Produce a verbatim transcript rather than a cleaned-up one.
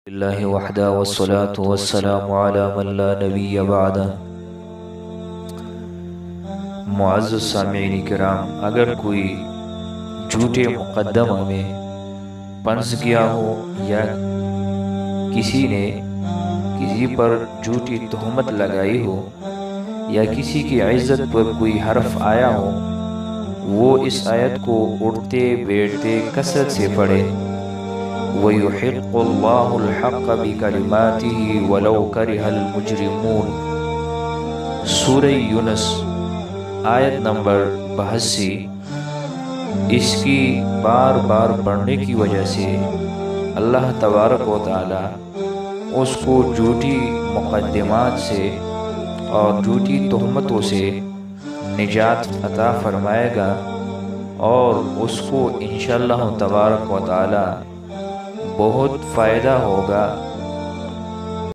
اللہ وحدہ والصلاة والسلام علی من لا نبی بعدہ۔ معزز سامعین کرام، اگر کوئی جھوٹے مقدمہ میں پنس گیا ہو یا کسی نے کسی پر جھوٹی تہمت لگائی ہو یا کسی کی عزت پر کوئی حرف آیا ہو، وہ اس آیت کو اٹھتے بیٹھتے کثرت سے پڑھے۔ وَيُحِقُّ اللَّهُ الْحَقَّ بِكَلِمَاتِهِ وَلَوْ كَرِهَ الْمُجْرِمُونَ۔ سورہ یونس آیت نمبر بہسی۔ اس کی بار بار پڑھنے کی وجہ سے اللہ تبارک و تعالی اس کو جھوٹی مقدمات سے اور جھوٹی تہمتوں سے نجات عطا فرمائے گا، اور اس کو انشاءاللہ تبارک و تعالی بہت فائدہ ہوگا